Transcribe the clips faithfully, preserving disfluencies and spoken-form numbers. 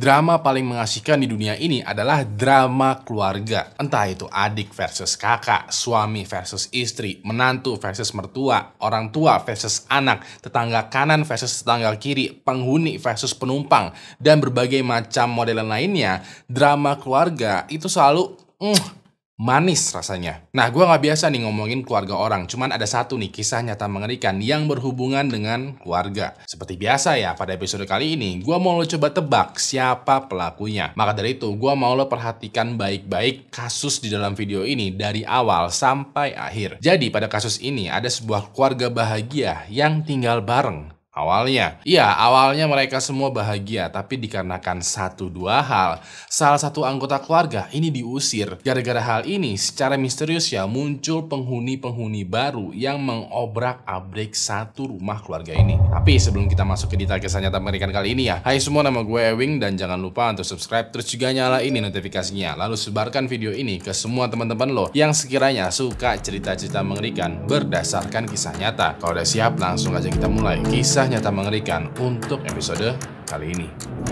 Drama paling mengasihkan di dunia ini adalah drama keluarga. Entah itu adik versus kakak, suami versus istri, menantu versus mertua, orang tua versus anak, tetangga kanan versus tetangga kiri, penghuni versus penumpang, dan berbagai macam modelan lainnya. Drama keluarga itu selalu mm, manis rasanya. Nah, gue gak biasa nih ngomongin keluarga orang. Cuman ada satu nih kisah nyata mengerikan yang berhubungan dengan keluarga. Seperti biasa ya, pada episode kali ini gue mau lo coba tebak siapa pelakunya. Maka dari itu, gue mau lo perhatikan baik-baik kasus di dalam video ini dari awal sampai akhir. Jadi pada kasus ini ada sebuah keluarga bahagia yang tinggal bareng. Awalnya, iya awalnya mereka semua bahagia, tapi dikarenakan satu dua hal, salah satu anggota keluarga ini diusir. Gara-gara hal ini, secara misterius ya muncul penghuni-penghuni baru yang mengobrak-abrik satu rumah keluarga ini. Tapi sebelum kita masuk ke detail kisah nyata mengerikan kali ini ya, hai semua, nama gue Ewing dan jangan lupa untuk subscribe, terus juga nyalain notifikasinya. Lalu sebarkan video ini ke semua teman-teman lo yang sekiranya suka cerita-cerita mengerikan berdasarkan kisah nyata. Kalau udah siap, langsung aja kita mulai kisah nyata mengerikan untuk episode kali ini.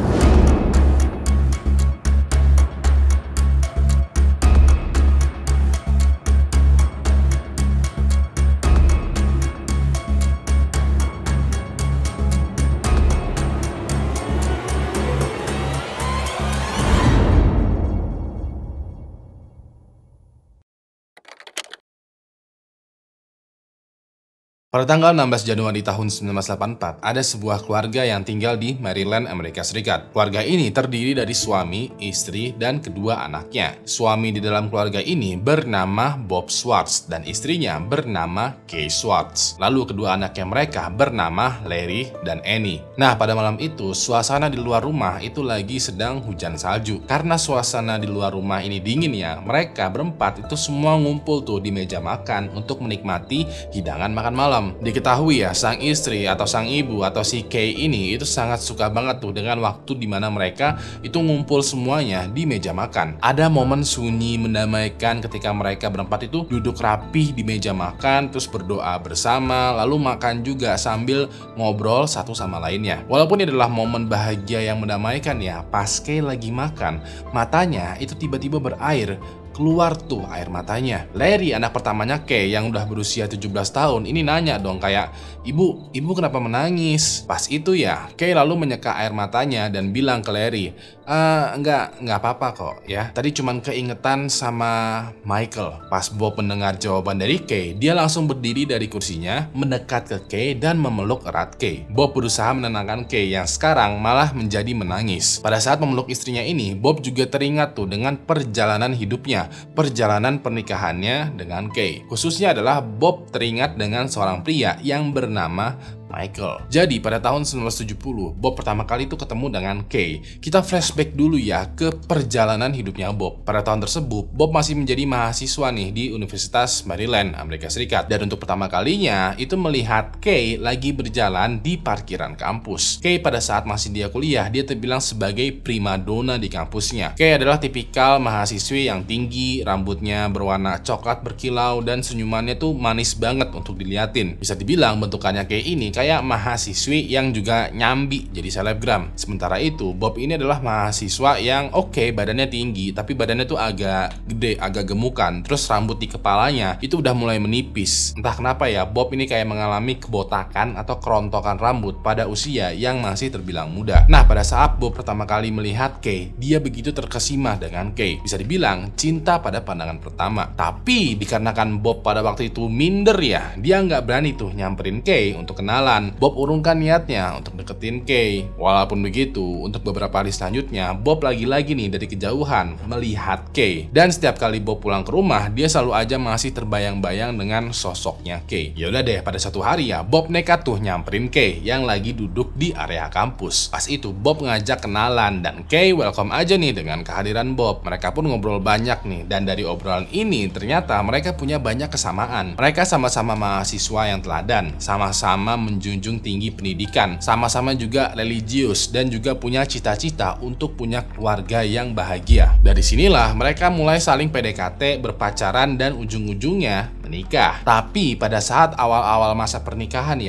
Pada tanggal enam belas Januari tahun seribu sembilan ratus delapan puluh empat, ada sebuah keluarga yang tinggal di Maryland, Amerika Serikat. Keluarga ini terdiri dari suami, istri, dan kedua anaknya. Suami di dalam keluarga ini bernama Bob Schwartz dan istrinya bernama Kay Schwartz. Lalu kedua anaknya mereka bernama Larry dan Annie. Nah, pada malam itu, suasana di luar rumah itu lagi sedang hujan salju. Karena suasana di luar rumah ini dingin ya, mereka berempat itu semua ngumpul tuh di meja makan untuk menikmati hidangan makan malam. Diketahui ya, sang istri atau sang ibu atau si Kay ini itu sangat suka banget tuh dengan waktu dimana mereka itu ngumpul semuanya di meja makan. Ada momen sunyi mendamaikan ketika mereka berempat itu duduk rapih di meja makan, terus berdoa bersama, lalu makan juga sambil ngobrol satu sama lainnya. Walaupun ini adalah momen bahagia yang mendamaikan ya, pas Kay lagi makan, matanya itu tiba-tiba berair. Keluar tuh air matanya. Larry, anak pertamanya Kay yang udah berusia tujuh belas tahun, ini nanya dong kayak, Ibu, ibu kenapa menangis? Pas itu ya, Kay lalu menyeka air matanya dan bilang ke Larry, Eh, enggak, enggak apa-apa kok ya. Tadi cuman keingetan sama Michael. Pas Bob mendengar jawaban dari Kay, dia langsung berdiri dari kursinya, mendekat ke Kay dan memeluk erat Kay. Bob berusaha menenangkan Kay yang sekarang malah menjadi menangis. Pada saat memeluk istrinya ini, Bob juga teringat tuh dengan perjalanan hidupnya, perjalanan pernikahannya dengan Kay. Khususnya adalah Bob teringat dengan seorang pria yang bernama Michael. Jadi pada tahun seribu sembilan ratus tujuh puluh, Bob pertama kali itu ketemu dengan Kay. Kita flashback dulu ya ke perjalanan hidupnya Bob. Pada tahun tersebut, Bob masih menjadi mahasiswa nih di Universitas Maryland, Amerika Serikat. Dan untuk pertama kalinya itu melihat Kay lagi berjalan di parkiran kampus. Kay pada saat masih dia kuliah, dia terbilang sebagai primadona di kampusnya. Kay adalah tipikal mahasiswi yang tinggi, rambutnya berwarna coklat berkilau, dan senyumannya tuh manis banget untuk diliatin. Bisa dibilang bentukannya Kay ini kayak mahasiswi yang juga nyambi jadi selebgram. Sementara itu, Bob ini adalah mahasiswa yang oke, okay, badannya tinggi, tapi badannya tuh agak gede, agak gemukan. Terus rambut di kepalanya itu udah mulai menipis. Entah kenapa ya, Bob ini kayak mengalami kebotakan atau kerontokan rambut pada usia yang masih terbilang muda. Nah, pada saat Bob pertama kali melihat Kay, dia begitu terkesima dengan Kay. Bisa dibilang cinta pada pandangan pertama. Tapi dikarenakan Bob pada waktu itu minder ya, dia nggak berani tuh nyamperin Kay untuk kenalan. Bob urungkan niatnya untuk deketin Kay. Walaupun begitu, untuk beberapa hari selanjutnya, Bob lagi-lagi nih dari kejauhan melihat Kay. Dan setiap kali Bob pulang ke rumah, dia selalu aja masih terbayang-bayang dengan sosoknya Kay. Ya udah deh, pada satu hari ya, Bob nekat tuh nyamperin Kay yang lagi duduk di area kampus. Pas itu Bob ngajak kenalan dan Kay welcome aja nih dengan kehadiran Bob. Mereka pun ngobrol banyak nih, dan dari obrolan ini ternyata mereka punya banyak kesamaan. Mereka sama-sama mahasiswa yang teladan, sama-sama menjunjung tinggi pendidikan, sama-sama juga religius, dan juga punya cita-cita untuk punya keluarga yang bahagia. Dari sinilah mereka mulai saling P D K T, berpacaran, dan ujung-ujungnya menikah. Tapi pada saat awal-awal masa pernikahan ya,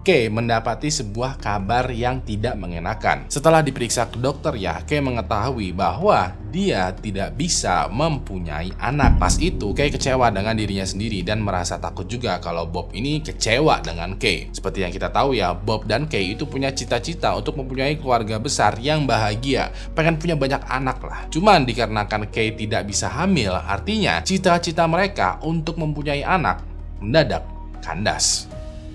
Kay mendapati sebuah kabar yang tidak mengenakan. Setelah diperiksa ke dokter ya, Kay mengetahui bahwa dia tidak bisa mempunyai anak. Pas itu Kay kecewa dengan dirinya sendiri dan merasa takut juga kalau Bob ini kecewa dengan Kay. Seperti yang kita tahu ya, Bob dan Kay itu punya cita-cita untuk mempunyai keluarga besar yang bahagia, pengen punya banyak anak lah. Cuman dikarenakan Kay tidak bisa hamil, artinya cita-cita mereka untuk mempunyai anak mendadak kandas.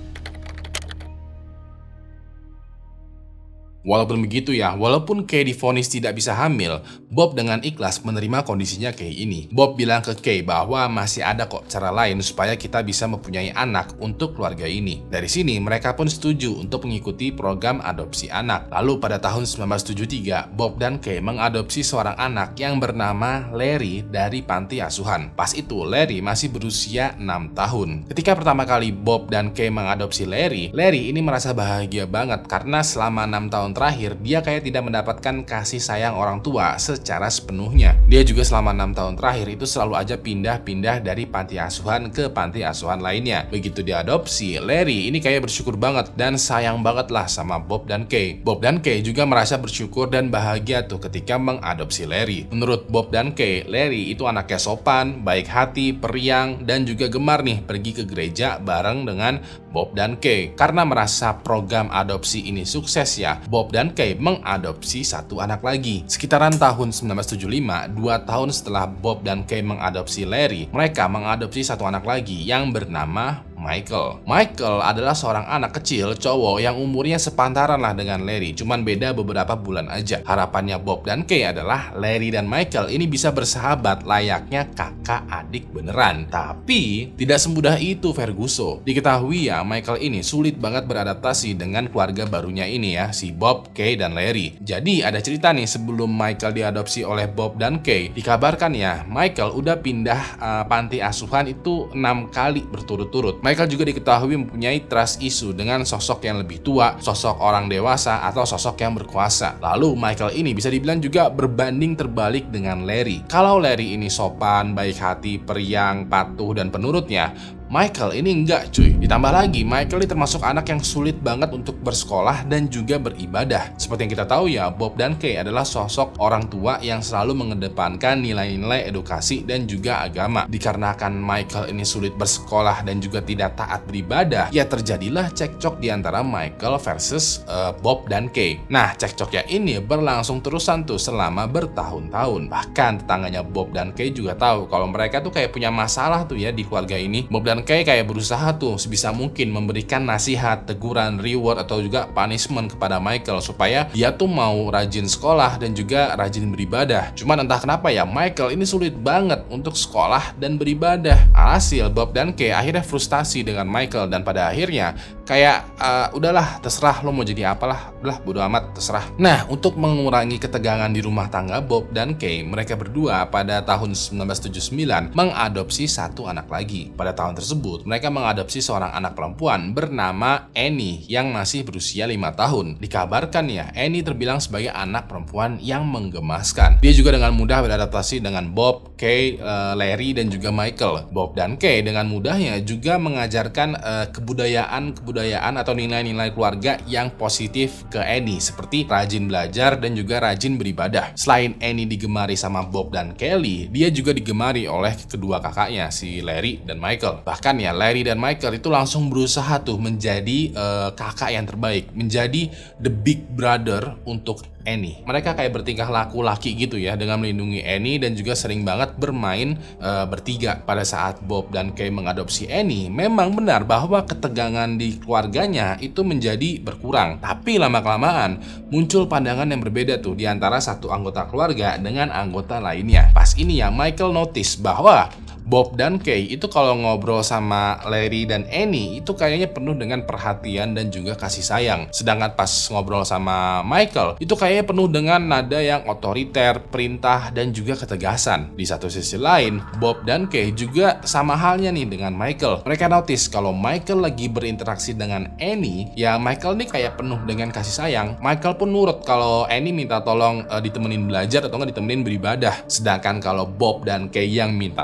Walaupun begitu ya, walaupun Kay divonis tidak bisa hamil, Bob dengan ikhlas menerima kondisinya Kay ini. Bob bilang ke Kay bahwa masih ada kok cara lain supaya kita bisa mempunyai anak untuk keluarga ini. Dari sini mereka pun setuju untuk mengikuti program adopsi anak. Lalu pada tahun seribu sembilan ratus tujuh puluh tiga, Bob dan Kay mengadopsi seorang anak yang bernama Larry dari panti asuhan. Pas itu Larry masih berusia enam tahun. Ketika pertama kali Bob dan Kay mengadopsi Larry, Larry ini merasa bahagia banget karena selama enam tahun terakhir dia kayak tidak mendapatkan kasih sayang orang tua secara sepenuhnya. Dia juga selama enam tahun terakhir itu selalu aja pindah-pindah dari panti asuhan ke panti asuhan lainnya. Begitu diadopsi, Larry ini kayak bersyukur banget dan sayang banget lah sama Bob dan Kay. Bob dan Kay juga merasa bersyukur dan bahagia tuh ketika mengadopsi Larry. Menurut Bob dan Kay, Larry itu anaknya sopan, baik hati, periang, dan juga gemar nih pergi ke gereja bareng dengan Bob dan Kay. Karena merasa program adopsi ini sukses ya, Bob dan Kay mengadopsi satu anak lagi. Sekitaran tahun seribu sembilan ratus tujuh puluh lima, dua tahun setelah Bob dan Kay mengadopsi Larry, mereka mengadopsi satu anak lagi yang bernama Michael. Michael adalah seorang anak kecil cowok yang umurnya sepantaran lah dengan Larry, cuman beda beberapa bulan aja. Harapannya Bob dan Kay adalah Larry dan Michael ini bisa bersahabat layaknya kakak adik beneran. Tapi tidak semudah itu Ferguson. Diketahui ya, Michael ini sulit banget beradaptasi dengan keluarga barunya ini ya, si Bob, Kay, dan Larry. Jadi ada cerita nih, sebelum Michael diadopsi oleh Bob dan Kay, dikabarkan ya Michael udah pindah uh, panti asuhan itu enam kali berturut-turut. Michael juga diketahui mempunyai trust issue dengan sosok yang lebih tua, sosok orang dewasa, atau sosok yang berkuasa. Lalu Michael ini bisa dibilang juga berbanding terbalik dengan Larry. Kalau Larry ini sopan, baik hati, periang, patuh, dan penurutnya, Michael ini enggak cuy. Ditambah lagi, Michael ini termasuk anak yang sulit banget untuk bersekolah dan juga beribadah. Seperti yang kita tahu ya, Bob dan Kay adalah sosok orang tua yang selalu mengedepankan nilai-nilai edukasi dan juga agama. Dikarenakan Michael ini sulit bersekolah dan juga tidak taat beribadah, ya terjadilah cekcok di antara Michael versus uh, Bob dan Kay. Nah, cekcoknya ini berlangsung terusan tuh selama bertahun-tahun. Bahkan tetangganya Bob dan Kay juga tahu kalau mereka tuh kayak punya masalah tuh ya di keluarga ini. Bob dan Kay kayak berusaha tuh sebisa mungkin memberikan nasihat, teguran, reward, atau juga punishment kepada Michael supaya dia tuh mau rajin sekolah dan juga rajin beribadah. Cuman entah kenapa ya, Michael ini sulit banget untuk sekolah dan beribadah. Alhasil Bob dan Kay akhirnya frustasi dengan Michael dan pada akhirnya kayak uh, udahlah terserah lo mau jadi apalah, udah bodo amat terserah. Nah, untuk mengurangi ketegangan di rumah tangga Bob dan Kay, mereka berdua pada tahun seribu sembilan ratus tujuh puluh sembilan mengadopsi satu anak lagi. Pada tahun tersebut mereka mengadopsi seorang anak perempuan bernama Annie yang masih berusia lima tahun. Dikabarkan ya, Annie terbilang sebagai anak perempuan yang menggemaskan. Dia juga dengan mudah beradaptasi dengan Bob, Kay, uh, Larry, dan juga Michael. Bob dan Kay dengan mudahnya juga mengajarkan uh, kebudayaan-kebudayaan atau nilai-nilai keluarga yang positif ke Annie, seperti rajin belajar dan juga rajin beribadah. Selain Annie digemari sama Bob dan Kelly, dia juga digemari oleh kedua kakaknya, si Larry dan Michael. Bahkan ya, Larry dan Michael itu langsung berusaha tuh menjadi uh, kakak yang terbaik, menjadi the big brother untuk Annie. Mereka kayak bertingkah laku laki gitu ya, dengan melindungi Annie dan juga sering banget bermain uh, bertiga. Pada saat Bob dan Kay mengadopsi Annie, memang benar bahwa ketegangan di keluarganya itu menjadi berkurang. Tapi lama-kelamaan muncul pandangan yang berbeda tuh di antara satu anggota keluarga dengan anggota lainnya. Pas ini ya, Michael notice bahwa Bob dan Kay itu kalau ngobrol sama Larry dan Annie itu kayaknya penuh dengan perhatian dan juga kasih sayang. Sedangkan pas ngobrol sama Michael itu kayaknya penuh dengan nada yang otoriter, perintah, dan juga ketegasan. Di satu sisi lain, Bob dan Kay juga sama halnya nih dengan Michael. Mereka notice kalau Michael lagi berinteraksi dengan Annie, ya Michael nih kayak penuh dengan kasih sayang. Michael pun nurut kalau Annie minta tolong uh, ditemenin belajar atau nggak ditemenin beribadah. Sedangkan kalau Bob dan Kay yang minta tolong,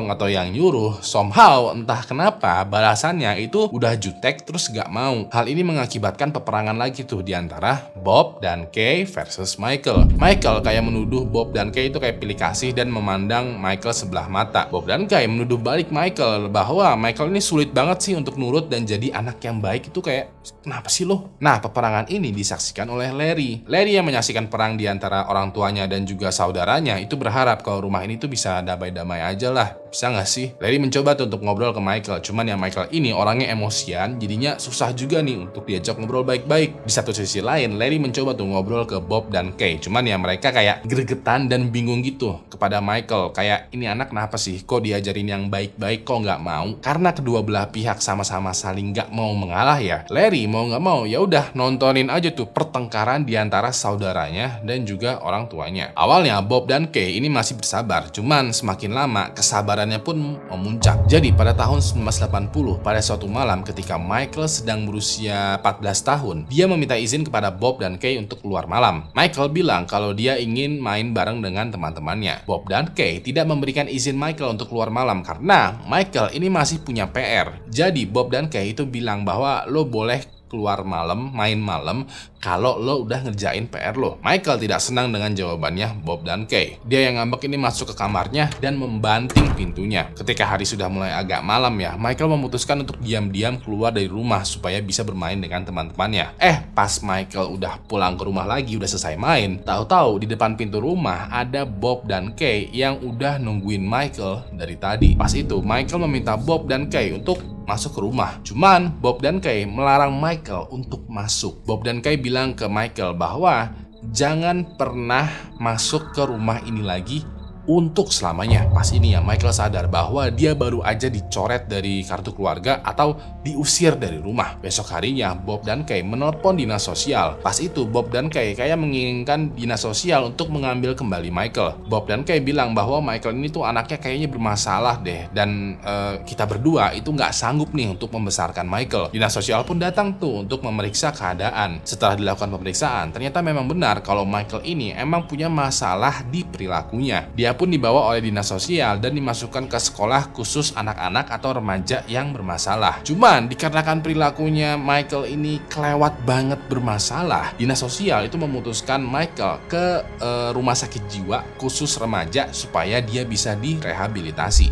nolong atau yang nyuruh, somehow entah kenapa balasannya itu udah jutek terus gak mau. Hal ini mengakibatkan peperangan lagi tuh di antara Bob dan Kay versus Michael. Michael kayak menuduh Bob dan Kay itu kayak pilih kasih dan memandang Michael sebelah mata. Bob dan Kay menuduh balik Michael bahwa Michael ini sulit banget sih untuk nurut dan jadi anak yang baik. Itu kayak, kenapa sih lo? Nah, peperangan ini disaksikan oleh Larry. Larry yang menyaksikan perang di antara orang tuanya dan juga saudaranya itu berharap kalau rumah ini tuh bisa damai-damai aja lah. Bisa nggak sih? Larry mencoba tuh untuk ngobrol ke Michael, cuman ya Michael ini orangnya emosian, jadinya susah juga nih untuk diajak ngobrol baik-baik. Di satu sisi lain, Larry mencoba tuh ngobrol ke Bob dan Kay, cuman ya mereka kayak gregetan dan bingung gitu kepada Michael. Kayak, ini anak kenapa sih? Kok diajarin yang baik-baik kok nggak mau? Karena kedua belah pihak sama-sama saling nggak mau mengalah ya. Larry mau nggak mau ya udah nontonin aja tuh pertengkaran di antara saudaranya dan juga orang tuanya. Awalnya Bob dan Kay ini masih bersabar, cuman semakin lama kesabarannya pun memuncak. Jadi pada tahun seribu sembilan ratus delapan puluh, pada suatu malam ketika Michael sedang berusia empat belas tahun, dia meminta izin kepada Bob dan Kay untuk keluar malam. Michael bilang kalau dia ingin main bareng dengan teman-temannya. Bob dan Kay tidak memberikan izin Michael untuk keluar malam karena Michael ini masih punya P R. Jadi Bob dan Kay itu bilang bahwa lo boleh keluar malam, main malam kalau lo udah ngerjain P R lo. Michael tidak senang dengan jawabannya Bob dan Kay. Dia yang ngambek ini masuk ke kamarnya dan membanting pintunya. Ketika hari sudah mulai agak malam ya, Michael memutuskan untuk diam-diam keluar dari rumah supaya bisa bermain dengan teman-temannya. Eh, pas Michael udah pulang ke rumah lagi, udah selesai main, tahu-tahu di depan pintu rumah ada Bob dan Kay yang udah nungguin Michael dari tadi. Pas itu Michael meminta Bob dan Kay untuk masuk ke rumah. Cuman Bob dan Kay melarang Michael untuk masuk. Bob dan Kay bilang ke Michael bahwa jangan pernah masuk ke rumah ini lagi untuk selamanya. Pas ini ya Michael sadar bahwa dia baru aja dicoret dari kartu keluarga atau diusir dari rumah. Besok harinya Bob dan Kay menelpon dinas sosial. Pas itu Bob dan Kay kayak menginginkan dinas sosial untuk mengambil kembali Michael. Bob dan Kay bilang bahwa Michael ini tuh anaknya kayaknya bermasalah deh, dan uh, kita berdua itu nggak sanggup nih untuk membesarkan Michael. Dinas sosial pun datang tuh untuk memeriksa keadaan. Setelah dilakukan pemeriksaan, ternyata memang benar kalau Michael ini emang punya masalah di perilakunya. Dia pun dibawa oleh dinas sosial dan dimasukkan ke sekolah khusus anak-anak atau remaja yang bermasalah. Cuman dikarenakan perilakunya Michael ini kelewat banget bermasalah, dinas sosial itu memutuskan Michael ke uh, rumah sakit jiwa khusus remaja supaya dia bisa direhabilitasi.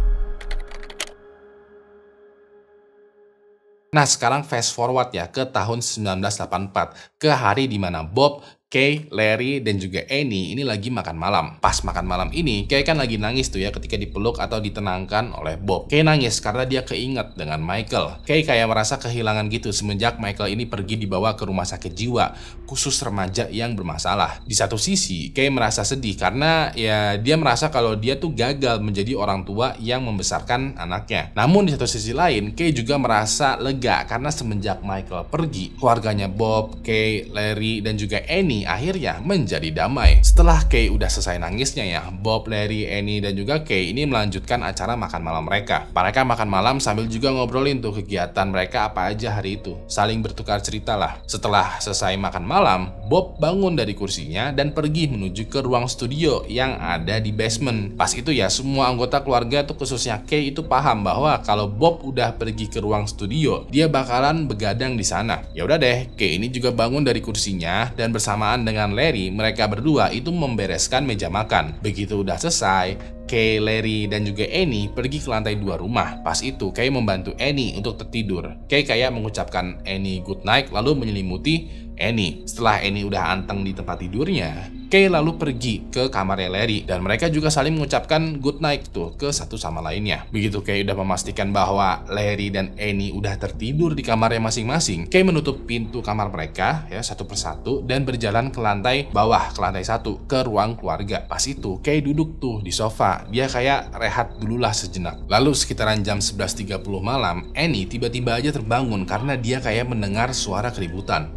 Nah, sekarang fast forward ya ke tahun seribu sembilan ratus delapan puluh empat, ke hari dimana Bob, Kay, Larry, dan juga Annie ini lagi makan malam. Pas makan malam ini, Kay kan lagi nangis tuh ya ketika dipeluk atau ditenangkan oleh Bob. Kay nangis karena dia keinget dengan Michael. Kay kayak merasa kehilangan gitu semenjak Michael ini pergi dibawa ke rumah sakit jiwa khusus remaja yang bermasalah. Di satu sisi, Kay merasa sedih karena ya dia merasa kalau dia tuh gagal menjadi orang tua yang membesarkan anaknya. Namun di satu sisi lain, Kay juga merasa lega karena semenjak Michael pergi, keluarganya Bob, Kay, Larry, dan juga Annie akhirnya menjadi damai. Setelah Kay udah selesai nangisnya ya, Bob, Larry, Annie, dan juga Kay ini melanjutkan acara makan malam mereka. Mereka makan malam sambil juga ngobrolin tuh kegiatan mereka apa aja hari itu. Saling bertukar cerita lah. Setelah selesai makan malam, Bob bangun dari kursinya dan pergi menuju ke ruang studio yang ada di basement. Pas itu ya semua anggota keluarga tuh khususnya Kay itu paham bahwa kalau Bob udah pergi ke ruang studio, dia bakalan begadang di sana. Ya udah deh, Kay ini juga bangun dari kursinya dan bersama dengan Larry, mereka berdua itu membereskan meja makan. Begitu udah selesai, Kay, Larry, dan juga Annie pergi ke lantai dua rumah. Pas itu Kay membantu Annie untuk tertidur. Kay kayak mengucapkan Annie good night lalu menyelimuti Annie. Setelah Annie udah anteng di tempat tidurnya, Kay lalu pergi ke kamarnya Larry dan mereka juga saling mengucapkan good night tuh ke satu sama lainnya. Begitu Kay udah memastikan bahwa Larry dan Annie udah tertidur di kamarnya masing-masing, Kay menutup pintu kamar mereka ya satu persatu dan berjalan ke lantai bawah, ke lantai satu, ke ruang keluarga. Pas itu Kay duduk tuh di sofa. Dia kayak rehat dululah sejenak. Lalu sekitaran jam sebelas tiga puluh malam, Annie tiba-tiba aja terbangun karena dia kayak mendengar suara keributan. Annie menduga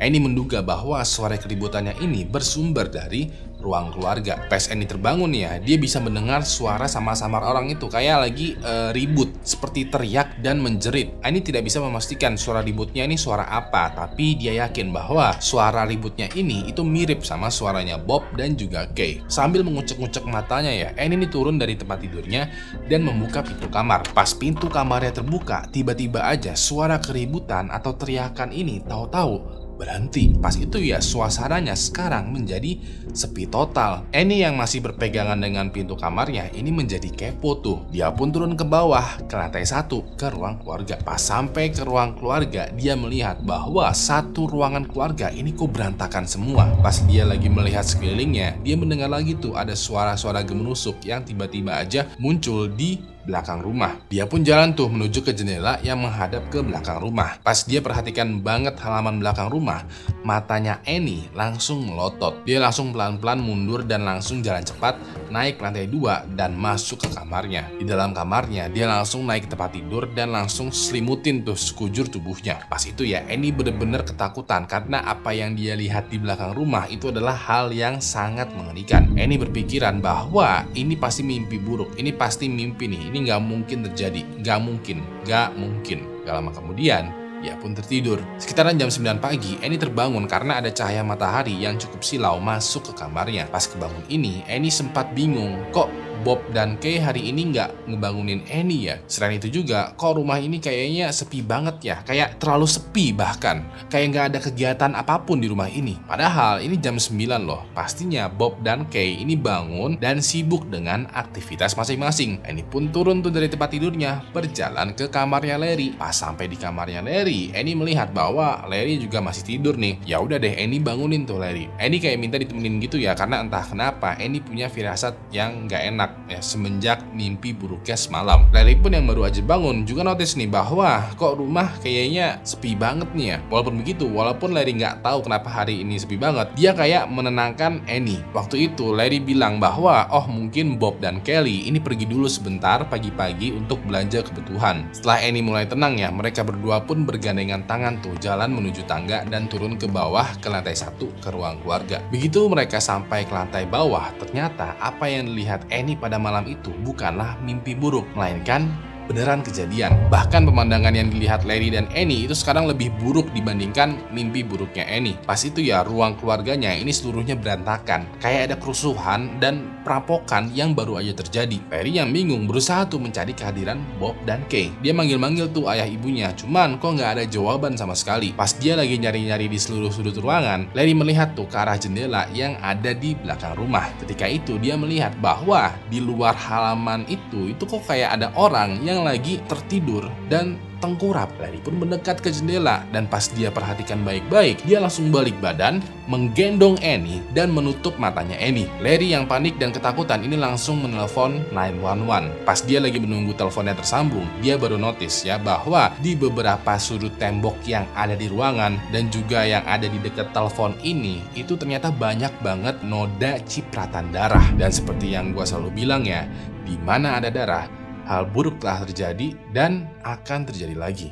menduga bahwa suara keributannya ini bersumber dari ruang keluarga. Pas Annie terbangun ya, dia bisa mendengar suara samar-samar orang itu kayak lagi uh, ribut, seperti teriak dan menjerit. Annie tidak bisa memastikan suara ributnya ini suara apa, tapi dia yakin bahwa suara ributnya ini itu mirip sama suaranya Bob dan juga Kay. Sambil mengucek-ngucek matanya ya, Annie ini turun dari tempat tidurnya dan membuka pintu kamar. Pas pintu kamarnya terbuka, tiba-tiba aja suara keributan atau teriakan ini tahu-tahu berhenti. Pas itu ya suasananya sekarang menjadi sepi total. Annie yang masih berpegangan dengan pintu kamarnya ini menjadi kepo tuh. Dia pun turun ke bawah ke lantai satu ke ruang keluarga. Pas sampai ke ruang keluarga, dia melihat bahwa satu ruangan keluarga ini kok berantakan semua. Pas dia lagi melihat sekelilingnya, dia mendengar lagi tuh ada suara-suara gemenusuk yang tiba-tiba aja muncul di belakang rumah. Dia pun jalan tuh menuju ke jendela yang menghadap ke belakang rumah. Pas dia perhatikan banget halaman belakang rumah, matanya Annie langsung melotot. Dia langsung pelan-pelan mundur dan langsung jalan cepat naik ke lantai dua dan masuk ke kamarnya. Di dalam kamarnya, dia langsung naik ke tempat tidur dan langsung selimutin tuh sekujur tubuhnya. Pas itu ya, Annie bener-bener ketakutan karena apa yang dia lihat di belakang rumah itu adalah hal yang sangat mengerikan. Annie berpikiran bahwa ini pasti mimpi buruk, ini pasti mimpi nih, ini nggak mungkin terjadi, nggak mungkin, nggak mungkin. Gak lama kemudian, dia pun tertidur. Sekitaran jam sembilan pagi, Annie terbangun karena ada cahaya matahari yang cukup silau masuk ke kamarnya. Pas kebangun ini, Annie sempat bingung, kok Bob dan Kay hari ini nggak ngebangunin Annie ya? Selain itu juga, kok rumah ini kayaknya sepi banget ya? Kayak terlalu sepi bahkan. Kayak nggak ada kegiatan apapun di rumah ini. Padahal ini jam sembilan loh. Pastinya Bob dan Kay ini bangun dan sibuk dengan aktivitas masing-masing. Annie pun turun tuh dari tempat tidurnya, berjalan ke kamarnya Larry. Pas sampai di kamarnya Larry, Annie melihat bahwa Larry juga masih tidur nih. Ya udah deh, Annie bangunin tuh Larry. Annie kayak minta ditemenin gitu ya, karena entah kenapa Annie punya firasat yang nggak enak ya semenjak mimpi buruknya semalam. Larry pun yang baru aja bangun juga notice nih bahwa kok rumah kayaknya sepi banget nih ya. Walaupun begitu, walaupun Larry nggak tahu kenapa hari ini sepi banget, dia kayak menenangkan Annie. Waktu itu Larry bilang bahwa oh mungkin Bob dan Kelly ini pergi dulu sebentar pagi-pagi untuk belanja kebutuhan. Setelah Annie mulai tenang ya, mereka berdua pun bergandengan tangan tuh jalan menuju tangga dan turun ke bawah ke lantai satu ke ruang keluarga. Begitu mereka sampai ke lantai bawah, ternyata apa yang dilihat Annie pada malam itu bukanlah mimpi buruk, melainkan beneran kejadian. Bahkan pemandangan yang dilihat Larry dan Annie itu sekarang lebih buruk dibandingkan mimpi buruknya Annie. Pas itu ya, ruang keluarganya ini seluruhnya berantakan. Kayak ada kerusuhan dan perampokan yang baru aja terjadi. Larry yang bingung berusaha tuh mencari kehadiran Bob dan Kay. Dia manggil-manggil tuh ayah ibunya, cuman kok nggak ada jawaban sama sekali. Pas dia lagi nyari-nyari di seluruh sudut ruangan, Larry melihat tuh ke arah jendela yang ada di belakang rumah. Ketika itu dia melihat bahwa di luar halaman itu, itu kok kayak ada orang yang lagi tertidur dan tengkurap. Larry pun mendekat ke jendela dan pas dia perhatikan baik-baik, dia langsung balik badan, menggendong Annie dan menutup matanya Annie. Larry yang panik dan ketakutan ini langsung menelpon nine one one. Pas dia lagi menunggu teleponnya tersambung, dia baru notice ya bahwa di beberapa sudut tembok yang ada di ruangan dan juga yang ada di dekat telepon ini, itu ternyata banyak banget noda cipratan darah. Dan seperti yang gua selalu bilang ya, di mana ada darah, hal buruk telah terjadi dan akan terjadi lagi.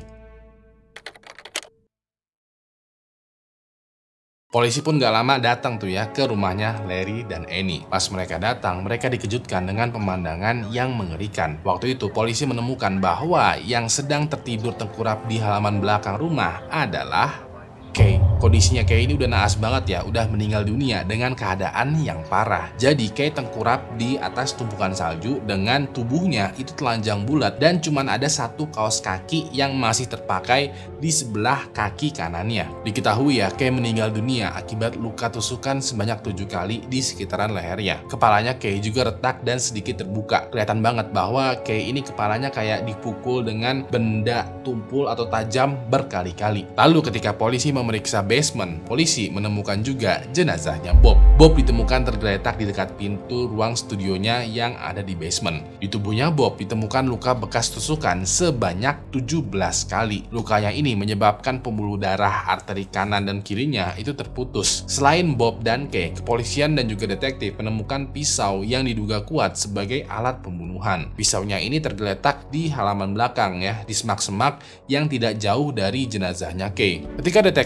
Polisi pun gak lama datang tuh ya ke rumahnya Larry dan Annie. Pas mereka datang, mereka dikejutkan dengan pemandangan yang mengerikan. Waktu itu polisi menemukan bahwa yang sedang tertidur tengkurap di halaman belakang rumah adalah Kay. Kondisinya Kay ini udah naas banget ya, udah meninggal dunia dengan keadaan yang parah. Jadi Kay tengkurap di atas tumpukan salju dengan tubuhnya itu telanjang bulat dan cuman ada satu kaos kaki yang masih terpakai di sebelah kaki kanannya. Diketahui ya, Kay meninggal dunia akibat luka tusukan sebanyak tujuh kali di sekitaran lehernya. Kepalanya Kay juga retak dan sedikit terbuka. Kelihatan banget bahwa Kay ini kepalanya kayak dipukul dengan benda tumpul atau tajam berkali-kali. Lalu ketika polisi memeriksa basement, polisi menemukan juga jenazahnya Bob. Bob ditemukan tergeletak di dekat pintu ruang studionya yang ada di basement. Di tubuhnya Bob ditemukan luka bekas tusukan sebanyak tujuh belas kali. Lukanya ini menyebabkan pembuluh darah arteri kanan dan kirinya itu terputus. Selain Bob dan Kay, kepolisian dan juga detektif menemukan pisau yang diduga kuat sebagai alat pembunuhan. Pisaunya ini tergeletak di halaman belakang ya, di semak-semak yang tidak jauh dari jenazahnya Kay. Ketika detektif memeriksa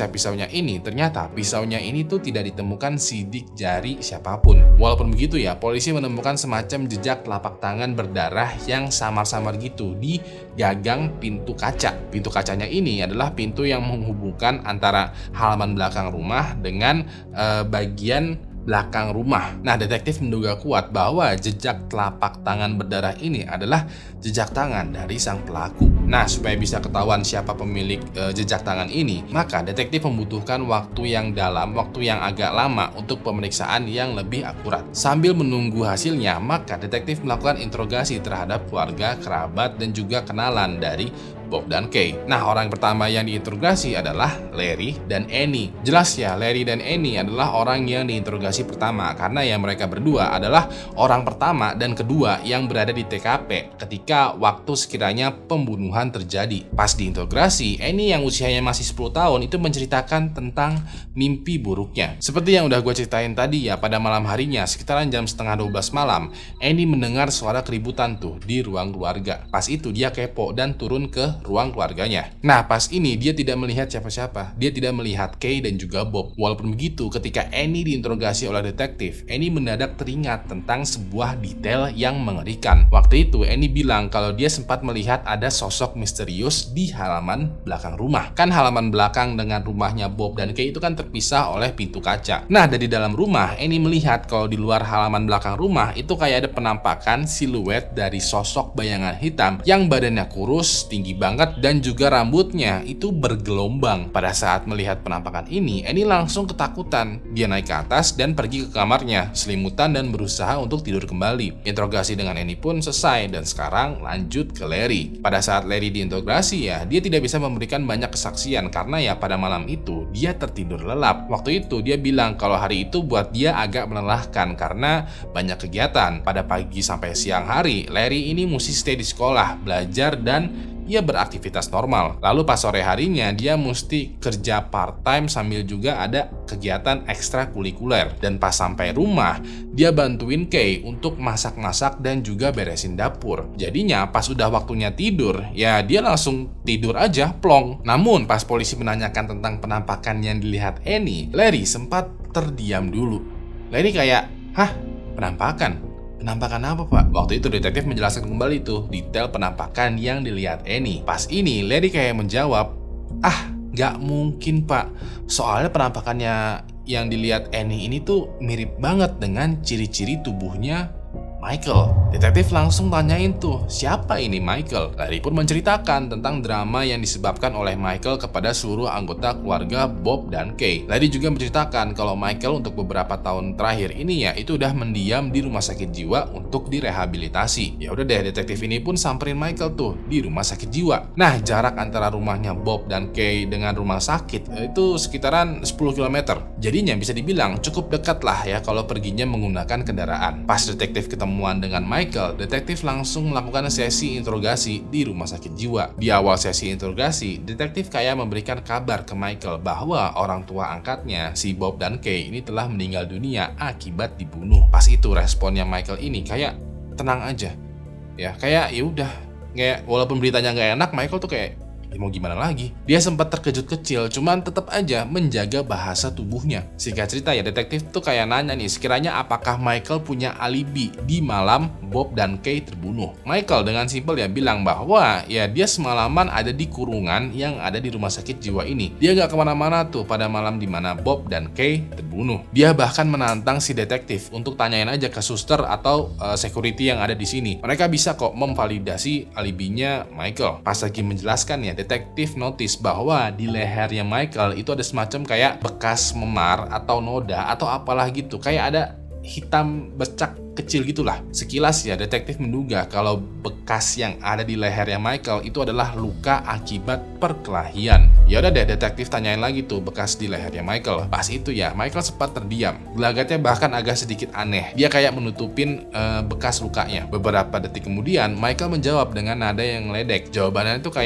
memeriksa pisaunya ini, ternyata pisaunya ini tuh tidak ditemukan sidik jari siapapun. Walaupun begitu ya, polisi menemukan semacam jejak telapak tangan berdarah yang samar-samar gitu di gagang pintu kaca. Pintu kacanya ini adalah pintu yang menghubungkan antara halaman belakang rumah dengan eh, bagian belakang rumah. Nah, detektif menduga kuat bahwa jejak telapak tangan berdarah ini adalah jejak tangan dari sang pelaku. Nah, supaya bisa ketahuan siapa pemilik e, jejak tangan ini, maka detektif membutuhkan waktu yang dalam, waktu yang agak lama untuk pemeriksaan yang lebih akurat. Sambil menunggu hasilnya, maka detektif melakukan interogasi terhadap keluarga, kerabat, dan juga kenalan dari Bob dan Kay. Nah, orang pertama yang diinterogasi adalah Larry dan Annie. Jelas ya, Larry dan Annie adalah orang yang diinterogasi pertama karena ya mereka berdua adalah orang pertama dan kedua yang berada di T K P ketika waktu sekiranya pembunuhan terjadi. Pas diinterogasi, Annie yang usianya masih sepuluh tahun itu menceritakan tentang mimpi buruknya. Seperti yang udah gue ceritain tadi ya, pada malam harinya sekitaran jam setengah dua belas malam, Annie mendengar suara keributan tuh di ruang keluarga. Pas itu dia kepo dan turun ke ruang keluarganya. Nah, pas ini dia tidak melihat siapa-siapa. Dia tidak melihat Kay dan juga Bob. Walaupun begitu, ketika Annie diinterogasi oleh detektif, Annie mendadak teringat tentang sebuah detail yang mengerikan. Waktu itu Annie bilang kalau dia sempat melihat ada sosok misterius di halaman belakang rumah. Kan halaman belakang dengan rumahnya Bob dan Kay itu kan terpisah oleh pintu kaca. Nah, dari dalam rumah Annie melihat kalau di luar halaman belakang rumah itu kayak ada penampakan siluet dari sosok bayangan hitam yang badannya kurus, tinggi banget, dan juga rambutnya itu bergelombang. Pada saat melihat penampakan ini, Annie langsung ketakutan. Dia naik ke atas dan pergi ke kamarnya, selimutan dan berusaha untuk tidur kembali. Interogasi dengan Annie pun selesai dan sekarang lanjut ke Larry. Pada saat Larry diinterogasi ya, dia tidak bisa memberikan banyak kesaksian karena ya pada malam itu dia tertidur lelap. Waktu itu dia bilang kalau hari itu buat dia agak melelahkan karena banyak kegiatan. Pada pagi sampai siang hari, Larry ini mesti stay di sekolah, belajar, dan ia beraktivitas normal. Lalu pas sore harinya dia mesti kerja part time sambil juga ada kegiatan ekstrakurikuler. Dan pas sampai rumah dia bantuin Kay untuk masak-masak dan juga beresin dapur. Jadinya pas udah waktunya tidur ya dia langsung tidur aja plong. Namun pas polisi menanyakan tentang penampakan yang dilihat Annie, Larry sempat terdiam dulu. Larry kayak, hah? Penampakan? Penampakan apa, Pak? Waktu itu detektif menjelaskan kembali tuh detail penampakan yang dilihat Annie. Pas ini Larry kayak menjawab, ah nggak mungkin, Pak. Soalnya penampakannya yang dilihat Annie ini tuh mirip banget dengan ciri-ciri tubuhnya Michael. Detektif langsung tanyain tuh, siapa ini Michael? Larry pun menceritakan tentang drama yang disebabkan oleh Michael kepada seluruh anggota keluarga Bob dan Kay. Larry juga menceritakan kalau Michael untuk beberapa tahun terakhir ini ya itu udah mendiam di rumah sakit jiwa untuk direhabilitasi. Ya udah deh, detektif ini pun samperin Michael tuh di rumah sakit jiwa. Nah, jarak antara rumahnya Bob dan Kay dengan rumah sakit itu sekitaran sepuluh kilometer. Jadinya bisa dibilang cukup dekat lah ya kalau perginya menggunakan kendaraan. Pas detektif ketemu dengan Michael, detektif langsung melakukan sesi interogasi di rumah sakit jiwa. Di awal sesi interogasi, detektif kayak memberikan kabar ke Michael bahwa orang tua angkatnya, si Bob dan Kay ini telah meninggal dunia akibat dibunuh. Pas itu responnya Michael ini kayak tenang aja. Ya, kayak ya udah, kayak walaupun beritanya nggak enak, Michael tuh kayak ya mau gimana lagi? Dia sempat terkejut kecil, cuman tetap aja menjaga bahasa tubuhnya. Singkat cerita ya, detektif tuh kayak nanya nih, sekiranya apakah Michael punya alibi di malam Bob dan Kay terbunuh. Michael dengan simpel ya bilang bahwa ya dia semalaman ada di kurungan yang ada di rumah sakit jiwa ini. Dia gak kemana-mana tuh pada malam dimana Bob dan Kay terbunuh. Dia bahkan menantang si detektif untuk tanyain aja ke suster atau uh, security yang ada di sini. Mereka bisa kok memvalidasi alibinya Michael. Pas lagi menjelaskan ya, detektif notice bahwa di lehernya Michael itu ada semacam kayak bekas memar atau noda atau apalah gitu, kayak ada hitam bercak kecil gitulah. Sekilas ya, detektif menduga kalau bekas yang ada di lehernya Michael itu adalah luka akibat perkelahian. Ya udah deh, detektif tanyain lagi tuh bekas di lehernya Michael. Pas itu ya, Michael sempat terdiam. Gelagatnya bahkan agak sedikit aneh. Dia kayak menutupin uh, bekas lukanya. Beberapa detik kemudian, Michael menjawab dengan nada yang ledek. Jawabannya itu kayak,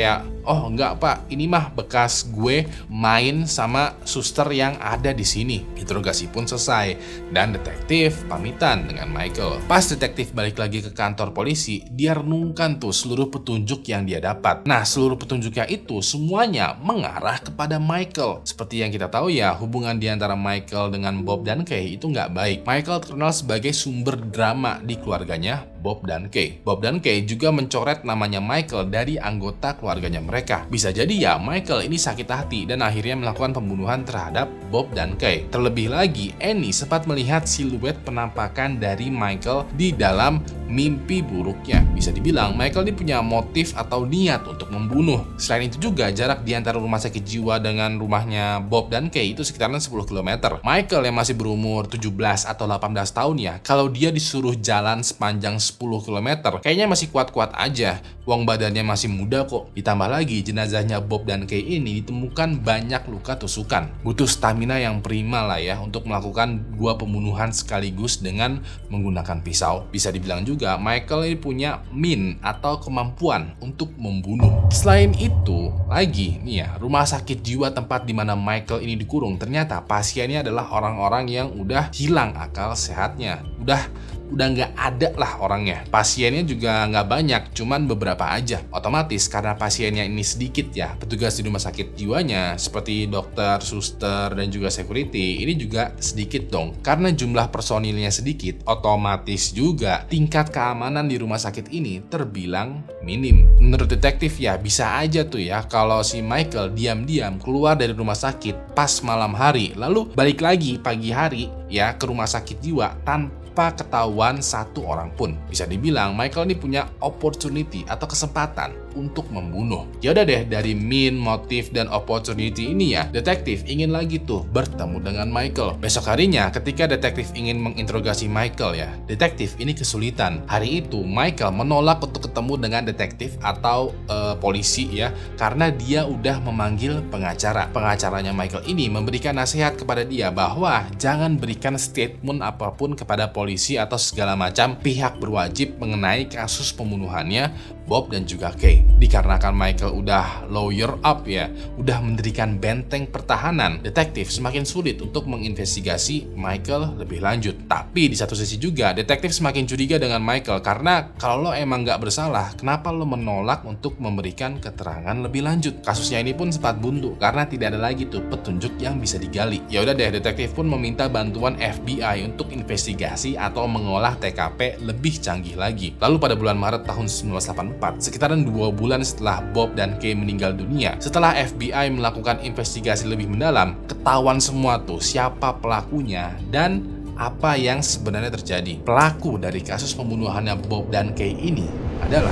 "Oh enggak pak, ini mah bekas gue main sama suster yang ada di sini." Interogasi pun selesai dan detektif pamitan dengan Michael. Pas detektif balik lagi ke kantor polisi, dia renungkan tuh seluruh petunjuk yang dia dapat. Nah, seluruh petunjuknya itu semuanya mengarah kepada Michael. Seperti yang kita tahu ya, hubungan di antara Michael dengan Bob dan Kay itu nggak baik. Michael terkenal sebagai sumber drama di keluarganya Bob dan Kay. Bob dan Kay juga mencoret namanya Michael dari anggota keluarganya mereka. Bisa jadi ya Michael ini sakit hati dan akhirnya melakukan pembunuhan terhadap Bob dan Kay. Terlebih lagi, Annie sempat melihat siluet penampakan dari Michael di dalam mimpi buruknya. Bisa dibilang Michael ini punya motif atau niat untuk membunuh. Selain itu juga jarak di antara rumah sakit jiwa dengan rumahnya Bob dan Kay itu sekitaran sepuluh kilometer. Michael yang masih berumur tujuh belas atau delapan belas tahun ya, kalau dia disuruh jalan sepanjang sepuluh kilometer, kayaknya masih kuat-kuat aja. Wong badannya masih muda kok. Ditambah lagi jenazahnya Bob dan Kay ini ditemukan banyak luka tusukan. Butuh stamina yang prima lah ya untuk melakukan dua pembunuhan sekaligus dengan menggunakan pisau. Bisa dibilang juga Michael ini punya min atau kemampuan untuk membunuh. Selain itu lagi nih ya, rumah sakit jiwa tempat di mana Michael ini dikurung, ternyata pasiennya adalah orang-orang yang udah hilang akal sehatnya. Udah udah nggak ada lah orangnya. Pasiennya juga nggak banyak, cuman beberapa aja. Otomatis karena pasiennya ini sedikit ya, petugas di rumah sakit jiwanya seperti dokter, suster, dan juga security ini juga sedikit dong. Karena jumlah personilnya sedikit, otomatis juga tingkat keamanan di rumah sakit ini terbilang minim. Menurut detektif ya bisa aja tuh ya kalau si Michael diam-diam keluar dari rumah sakit pas malam hari, lalu balik lagi pagi hari ya ke rumah sakit jiwa tanpa ketahuan satu orang pun. Bisa dibilang Michael ini punya opportunity atau kesempatan untuk membunuh. Ya udah deh, dari min, motif, dan opportunity ini ya, detektif ingin lagi tuh bertemu dengan Michael. Besok harinya ketika detektif ingin menginterogasi Michael ya, detektif ini kesulitan. Hari itu Michael menolak untuk ketemu dengan detektif atau uh, polisi ya, karena dia udah memanggil pengacara. Pengacaranya Michael ini memberikan nasihat kepada dia bahwa jangan berikan statement apapun kepada polisi polisi atau segala macam pihak berwajib mengenai kasus pembunuhannya Bob dan juga Kay. Dikarenakan Michael udah lawyer up ya, udah mendirikan benteng pertahanan, detektif semakin sulit untuk menginvestigasi Michael lebih lanjut. Tapi di satu sisi juga detektif semakin curiga dengan Michael karena kalau lo emang nggak bersalah, kenapa lo menolak untuk memberikan keterangan lebih lanjut? Kasusnya ini pun sempat buntu karena tidak ada lagi tuh petunjuk yang bisa digali. Ya udah deh, detektif pun meminta bantuan F B I untuk investigasi atau mengolah T K P lebih canggih lagi. Lalu pada bulan Maret tahun seribu sembilan ratus delapan puluh empat, sekitaran dua bulan setelah Bob dan Kay meninggal dunia, setelah F B I melakukan investigasi lebih mendalam, ketahuan semua tuh siapa pelakunya dan apa yang sebenarnya terjadi. Pelaku dari kasus pembunuhannya Bob dan Kay ini adalah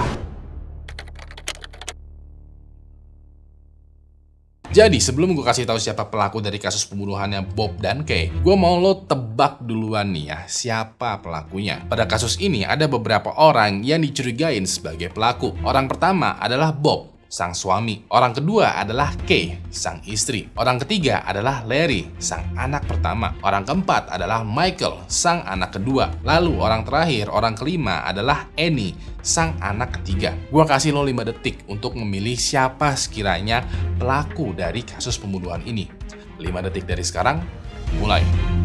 Jadi sebelum gue kasih tahu siapa pelaku dari kasus pembunuhannya Bob dan Kay, gue mau lo tebak duluan nih ya siapa pelakunya. Pada kasus ini ada beberapa orang yang dicurigain sebagai pelaku. Orang pertama adalah Bob, sang suami. Orang kedua adalah Kay, sang istri. Orang ketiga adalah Larry, sang anak pertama. Orang keempat adalah Michael, sang anak kedua. Lalu orang terakhir, orang kelima adalah Annie, sang anak ketiga. Gua kasih lo lima detik untuk memilih siapa sekiranya pelaku dari kasus pembunuhan ini. lima detik dari sekarang, mulai.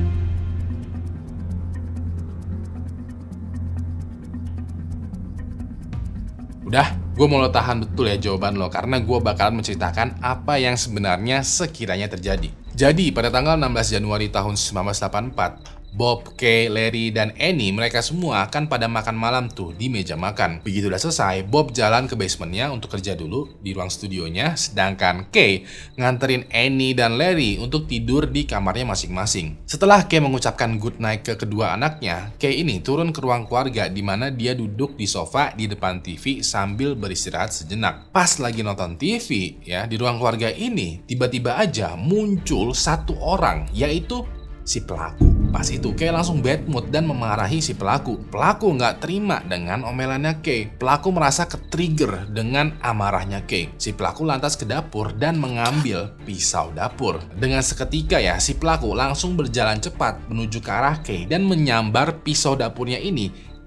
Udah? Gue mau lo tahan betul ya jawaban lo, karena gue bakalan menceritakan apa yang sebenarnya sekiranya terjadi. Jadi pada tanggal enam belas Januari tahun seribu sembilan ratus delapan puluh empat, Bob, Kay, Larry, dan Annie mereka semua kan pada makan malam tuh di meja makan. Begitu udah selesai, Bob jalan ke basementnya untuk kerja dulu di ruang studionya, sedangkan Kay nganterin Annie dan Larry untuk tidur di kamarnya masing-masing. Setelah Kay mengucapkan good night ke kedua anaknya, Kay ini turun ke ruang keluarga di mana dia duduk di sofa di depan T V sambil beristirahat sejenak. Pas lagi nonton T V ya, di ruang keluarga ini tiba-tiba aja muncul satu orang, yaitu si pelaku. Pas itu Kay langsung bad mood dan memarahi si pelaku. Pelaku nggak terima dengan omelannya Kay. Pelaku merasa ke-trigger dengan amarahnya Kay. Si pelaku lantas ke dapur dan mengambil pisau dapur. Dengan seketika ya, si pelaku langsung berjalan cepat menuju ke arah Kay dan menyambar pisau dapurnya ini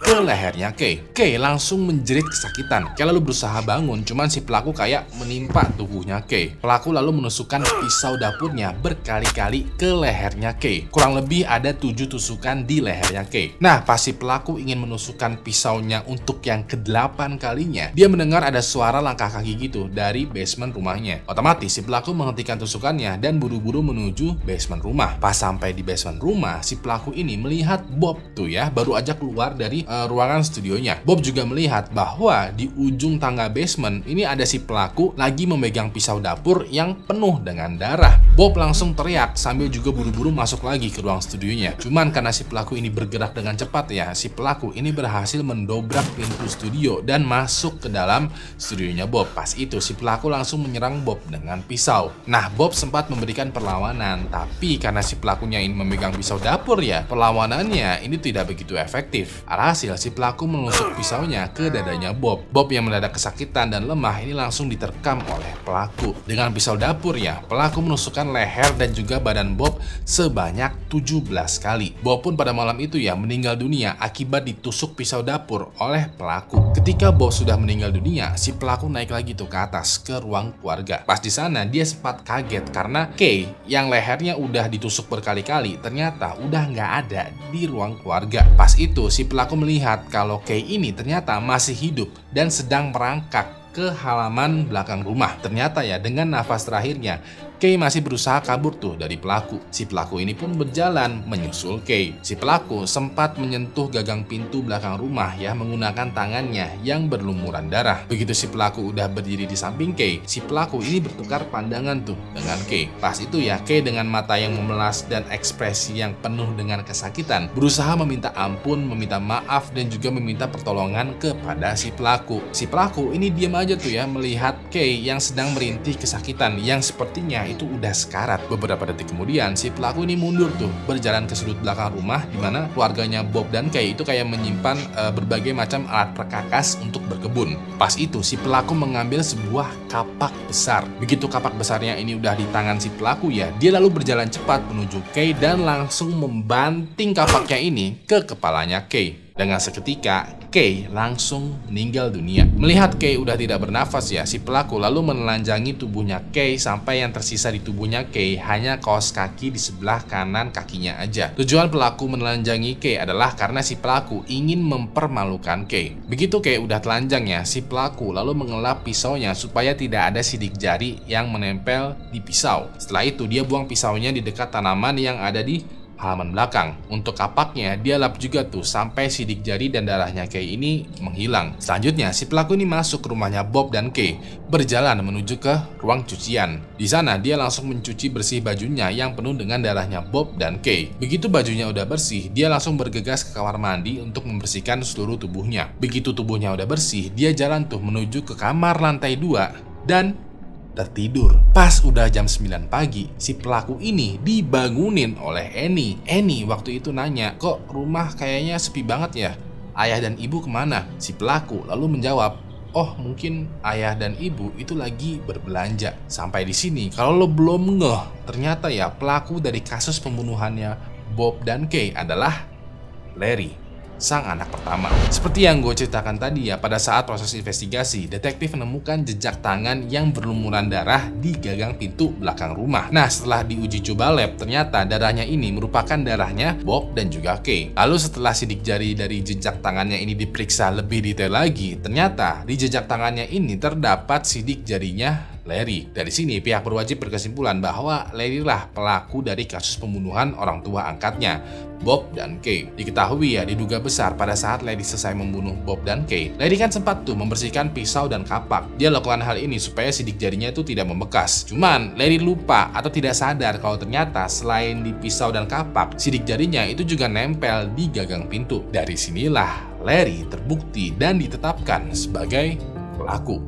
ke lehernya Kay. Kay langsung menjerit kesakitan. Kay lalu berusaha bangun, cuman si pelaku kayak menimpa tubuhnya Kay. Pelaku lalu menusukkan pisau dapurnya berkali-kali ke lehernya Kay. Kurang lebih ada tujuh tusukan di lehernya Kay. Nah, pas si pelaku ingin menusukkan pisaunya untuk yang kedelapan kalinya, dia mendengar ada suara langkah kaki gitu dari basement rumahnya. Otomatis si pelaku menghentikan tusukannya dan buru-buru menuju basement rumah. Pas sampai di basement rumah, si pelaku ini melihat Bob tuh ya, baru aja keluar dari uh, ruangan studionya. Bob juga melihat bahwa di ujung tangga basement ini ada si pelaku lagi memegang pisau dapur yang penuh dengan darah. Bob langsung teriak sambil juga buru-buru masuk lagi ke ruang studionya. Cuman karena si pelaku ini bergerak dengan cepat ya, si pelaku ini berhasil mendobrak pintu studio dan masuk ke dalam studionya Bob. Pas itu si pelaku langsung menyerang Bob dengan pisau. Nah, Bob sempat memberikan perlawanan, tapi karena si pelakunya ini memegang pisau dapur ya, perlawanannya ini tidak begitu efektif. Alhasil si pelaku menusuk pisaunya ke dadanya Bob. Bob yang mendadak kesakitan dan lemah ini langsung diterkam oleh pelaku. Dengan pisau dapur ya, pelaku menusukkan leher dan juga badan Bob sebanyak tujuh belas kali. Bob pun pada malam itu ya meninggal dunia akibat ditusuk pisau dapur oleh pelaku. Ketika Bob sudah meninggal dunia, si pelaku naik lagi tuh ke atas ke ruang keluarga. Pas di sana dia sempat kaget karena Kay yang lehernya udah ditusuk berkali-kali ternyata udah nggak ada di ruang keluarga. Pas itu si pelaku melihat kalau Kay ini ternyata masih hidup dan sedang merangkak ke halaman belakang rumah. Ternyata ya dengan nafas terakhirnya Kay masih berusaha kabur tuh dari pelaku. Si pelaku ini pun berjalan menyusul Kay. Si pelaku sempat menyentuh gagang pintu belakang rumah ya menggunakan tangannya yang berlumuran darah. Begitu si pelaku udah berdiri di samping Kay, si pelaku ini bertukar pandangan tuh dengan Kay. Pas itu ya Kay dengan mata yang memelas dan ekspresi yang penuh dengan kesakitan berusaha meminta ampun, meminta maaf dan juga meminta pertolongan kepada si pelaku. Si pelaku ini diam aja tuh ya melihat Kay yang sedang merintih kesakitan yang sepertinya itu udah sekarat. Beberapa detik kemudian si pelaku ini mundur tuh berjalan ke sudut belakang rumah di mana keluarganya Bob dan Kay itu kayak menyimpan e, berbagai macam alat perkakas untuk berkebun. Pas itu si pelaku mengambil sebuah kapak besar. Begitu kapak besarnya ini udah di tangan si pelaku ya, dia lalu berjalan cepat menuju Kay dan langsung membanting kapaknya ini ke kepalanya Kay. Dengan seketika, Kay langsung meninggal dunia. Melihat Kay udah tidak bernafas ya, si pelaku lalu menelanjangi tubuhnya Kay sampai yang tersisa di tubuhnya Kay hanya kaos kaki di sebelah kanan kakinya aja. Tujuan pelaku menelanjangi Kay adalah karena si pelaku ingin mempermalukan Kay. Begitu Kay udah telanjang ya, si pelaku lalu mengelap pisaunya supaya tidak ada sidik jari yang menempel di pisau. Setelah itu dia buang pisaunya di dekat tanaman yang ada di halaman belakang. Untuk kapaknya dia lap juga tuh sampai sidik jari dan darahnya Kay ini menghilang. Selanjutnya si pelaku ini masuk ke rumahnya Bob dan Kay, berjalan menuju ke ruang cucian. Di sana dia langsung mencuci bersih bajunya yang penuh dengan darahnya Bob dan Kay. Begitu bajunya udah bersih, dia langsung bergegas ke kamar mandi untuk membersihkan seluruh tubuhnya. Begitu tubuhnya udah bersih, dia jalan tuh menuju ke kamar lantai dua dan tertidur. Pas udah jam sembilan pagi, si pelaku ini dibangunin oleh Annie. Annie waktu itu nanya, kok rumah kayaknya sepi banget ya? Ayah dan ibu kemana? Si pelaku lalu menjawab, oh mungkin ayah dan ibu itu lagi berbelanja. Sampai di sini, kalau lo belum ngeh, ternyata ya pelaku dari kasus pembunuhannya Bob dan Kay adalah Larry, sang anak pertama. Seperti yang gue ceritakan tadi ya, pada saat proses investigasi, detektif menemukan jejak tangan yang berlumuran darah di gagang pintu belakang rumah. Nah, setelah diuji coba lab, ternyata darahnya ini merupakan darahnya Bob dan juga Kay. Lalu setelah sidik jari dari jejak tangannya ini diperiksa lebih detail lagi, ternyata di jejak tangannya ini terdapat sidik jarinya Larry. Dari sini pihak berwajib berkesimpulan bahwa Larry lah pelaku dari kasus pembunuhan orang tua angkatnya, Bob dan Kay. Diketahui ya, diduga besar pada saat Larry selesai membunuh Bob dan Kay, Larry kan sempat tuh membersihkan pisau dan kapak. Dia lakukan hal ini supaya sidik jarinya itu tidak membekas. Cuman Larry lupa atau tidak sadar kalau ternyata selain di pisau dan kapak, sidik jarinya itu juga nempel di gagang pintu. Dari sinilah Larry terbukti dan ditetapkan sebagai pelaku.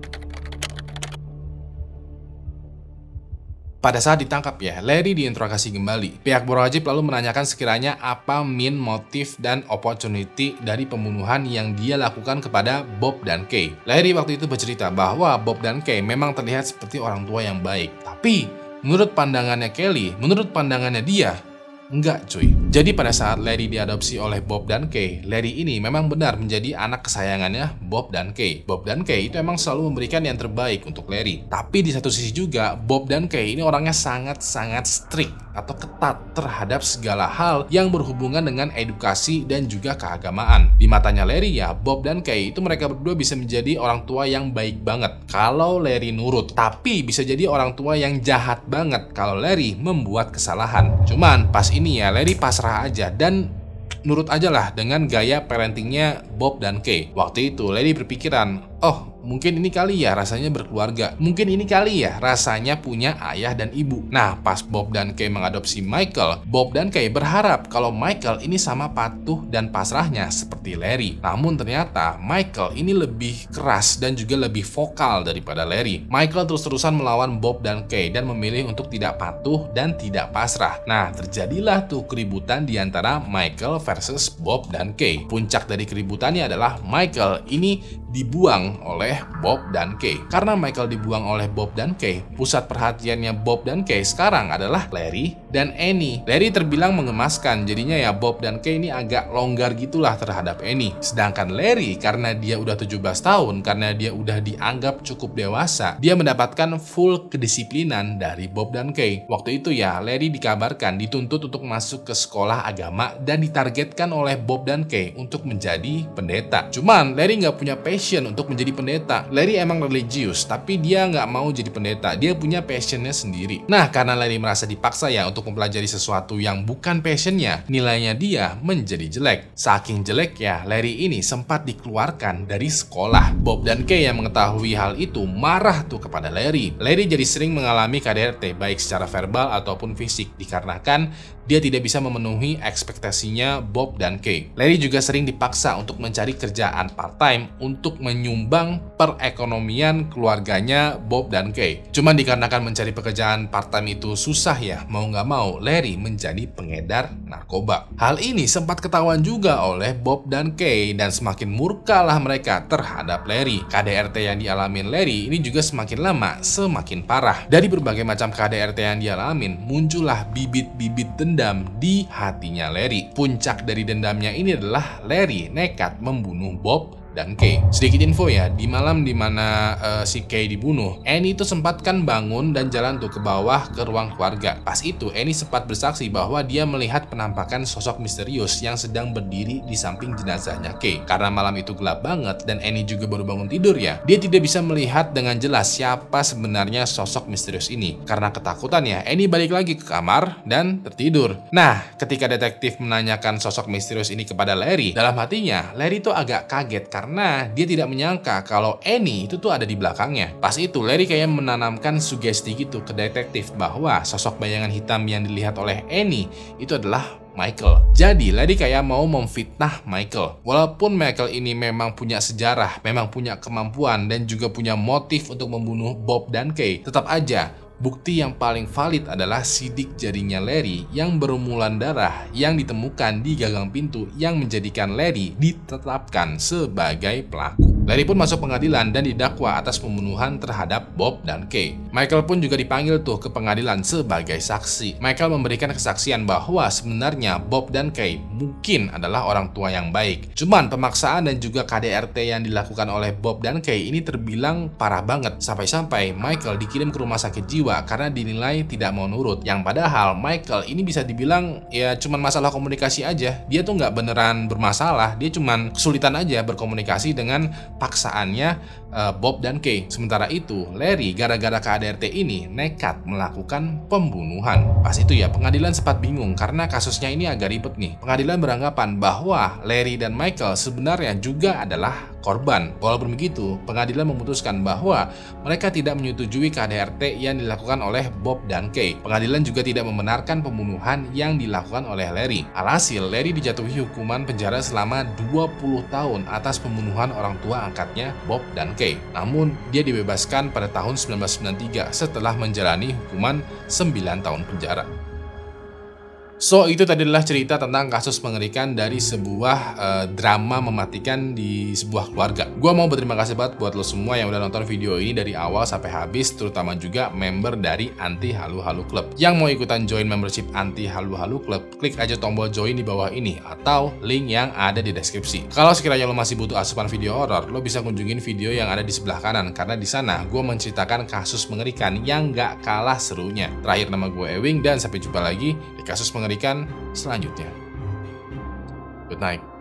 Pada saat ditangkap ya, Larry diinterogasi kembali. Pihak berwajib lalu menanyakan sekiranya apa main motif dan opportunity dari pembunuhan yang dia lakukan kepada Bob dan Kay. Larry waktu itu bercerita bahwa Bob dan Kay memang terlihat seperti orang tua yang baik. Tapi menurut pandangannya Kelly, menurut pandangannya dia, enggak cuy. Jadi pada saat Larry diadopsi oleh Bob dan Kay, Larry ini memang benar menjadi anak kesayangannya Bob dan Kay. Bob dan Kay itu emang selalu memberikan yang terbaik untuk Larry. Tapi di satu sisi juga, Bob dan Kay ini orangnya sangat-sangat strict atau ketat terhadap segala hal yang berhubungan dengan edukasi dan juga keagamaan. Di matanya Larry ya, Bob dan Kay itu mereka berdua bisa menjadi orang tua yang baik banget kalau Larry nurut. Tapi bisa jadi orang tua yang jahat banget kalau Larry membuat kesalahan. Cuman pas ini ya, Larry pasrah aja dan nurut aja lah dengan gaya parentingnya Bob dan Kay. Waktu itu Larry berpikiran, oh mungkin ini kali ya rasanya berkeluarga. Mungkin ini kali ya rasanya punya ayah dan ibu. Nah, pas Bob dan Kay mengadopsi Michael, Bob dan Kay berharap kalau Michael ini sama patuh dan pasrahnya seperti Larry. Namun ternyata Michael ini lebih keras dan juga lebih vokal daripada Larry. Michael terus-terusan melawan Bob dan Kay dan memilih untuk tidak patuh dan tidak pasrah. Nah, terjadilah tuh keributan di antara Michael versus Bob dan Kay. Puncak dari keributannya adalah Michael ini dibuang oleh Bob dan Kay. Karena Michael dibuang oleh Bob dan Kay, pusat perhatiannya Bob dan Kay sekarang adalah Larry dan Annie. Larry terbilang mengemaskan, jadinya ya Bob dan Kay ini agak longgar gitulah terhadap Annie. Sedangkan Larry karena dia udah tujuh belas tahun, karena dia udah dianggap cukup dewasa, dia mendapatkan full kedisiplinan dari Bob dan Kay. Waktu itu ya Larry dikabarkan dituntut untuk masuk ke sekolah agama dan ditargetkan oleh Bob dan Kay untuk menjadi pendeta. Cuman Larry nggak punya passion untuk menjadi pendeta. Larry emang religius, tapi dia nggak mau jadi pendeta. Dia punya passionnya sendiri. Nah, karena Larry merasa dipaksa ya untuk mempelajari sesuatu yang bukan passionnya, nilainya dia menjadi jelek. Saking jelek ya, Larry ini sempat dikeluarkan dari sekolah. Bob dan Kay yang mengetahui hal itu marah tuh kepada Larry. Larry jadi sering mengalami K D R T baik secara verbal ataupun fisik dikarenakan dia tidak bisa memenuhi ekspektasinya Bob dan Kay. Larry juga sering dipaksa untuk mencari kerjaan part-time untuk menyumbang perekonomian keluarganya Bob dan Kay. Cuman dikarenakan mencari pekerjaan part-time itu susah ya, mau nggak mau Larry menjadi pengedar narkoba. Hal ini sempat ketahuan juga oleh Bob dan Kay dan semakin murkalah mereka terhadap Larry. K D R T yang dialamin Larry ini juga semakin lama semakin parah. Dari berbagai macam K D R T yang dialamin, muncullah bibit-bibit dendam di hatinya Larry. Puncak dari dendamnya ini adalah Larry nekat membunuh Bob dan Kay. Sedikit info ya, di malam dimana uh, si Kay dibunuh, Annie itu sempat kan bangun dan jalan tuh ke bawah ke ruang keluarga. Pas itu Annie sempat bersaksi bahwa dia melihat penampakan sosok misterius yang sedang berdiri di samping jenazahnya Kay. Karena malam itu gelap banget dan Annie juga baru bangun tidur ya, dia tidak bisa melihat dengan jelas siapa sebenarnya sosok misterius ini. Karena ketakutan ya, Annie balik lagi ke kamar dan tertidur. Nah, ketika detektif menanyakan sosok misterius ini kepada Larry, dalam hatinya Larry tuh agak kaget karena dia tidak menyangka kalau Annie itu tuh ada di belakangnya. Pas itu Larry kayak menanamkan sugesti gitu ke detektif bahwa sosok bayangan hitam yang dilihat oleh Annie itu adalah Michael. Jadi Larry kayak mau memfitnah Michael. Walaupun Michael ini memang punya sejarah, memang punya kemampuan dan juga punya motif untuk membunuh Bob dan Kay, tetap aja bukti yang paling valid adalah sidik jarinya Larry yang berumulan darah yang ditemukan di gagang pintu yang menjadikan Larry ditetapkan sebagai pelaku. Larry pun masuk pengadilan dan didakwa atas pembunuhan terhadap Bob dan Kay. Michael pun juga dipanggil tuh ke pengadilan sebagai saksi. Michael memberikan kesaksian bahwa sebenarnya Bob dan Kay mungkin adalah orang tua yang baik. Cuman pemaksaan dan juga K D R T yang dilakukan oleh Bob dan Kay ini terbilang parah banget. Sampai-sampai Michael dikirim ke rumah sakit jiwa karena dinilai tidak mau nurut. Yang padahal Michael ini bisa dibilang ya cuman masalah komunikasi aja. Dia tuh nggak beneran bermasalah. Dia cuman kesulitan aja berkomunikasi dengan paksaannya uh, Bob dan Kay. Sementara itu Larry gara-gara K D R T ini nekat melakukan pembunuhan. Pas itu ya pengadilan sempat bingung karena kasusnya ini agak ribet nih. Pengadilan beranggapan bahwa Larry dan Michael sebenarnya juga adalah korban. Walaupun begitu, pengadilan memutuskan bahwa mereka tidak menyetujui K D R T yang dilakukan oleh Bob dan Kay. Pengadilan juga tidak membenarkan pembunuhan yang dilakukan oleh Larry. Alhasil, Larry dijatuhi hukuman penjara selama dua puluh tahun atas pembunuhan orang tua angkatnya Bob dan Kay. Namun, dia dibebaskan pada tahun seribu sembilan ratus sembilan puluh tiga setelah menjalani hukuman sembilan tahun penjara. So, itu tadi adalah cerita tentang kasus mengerikan dari sebuah uh, drama mematikan di sebuah keluarga. Gua mau berterima kasih banget buat lo semua yang udah nonton video ini dari awal sampai habis, terutama juga member dari Anti Halu Halu Club. Yang mau ikutan join membership Anti Halu Halu Club, klik aja tombol join di bawah ini atau link yang ada di deskripsi. Kalau sekiranya lo masih butuh asupan video horor, lo bisa kunjungin video yang ada di sebelah kanan, karena di sana gue menceritakan kasus mengerikan yang gak kalah serunya. Terakhir, nama gue Ewing dan sampai jumpa lagi di kasus mengerikan selanjutnya. Good night.